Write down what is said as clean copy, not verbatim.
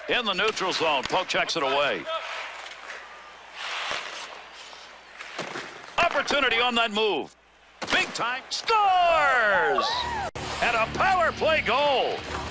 In the neutral zone. Poke checks it away. Opportunity on that move. Big time. Scores! And a power play goal.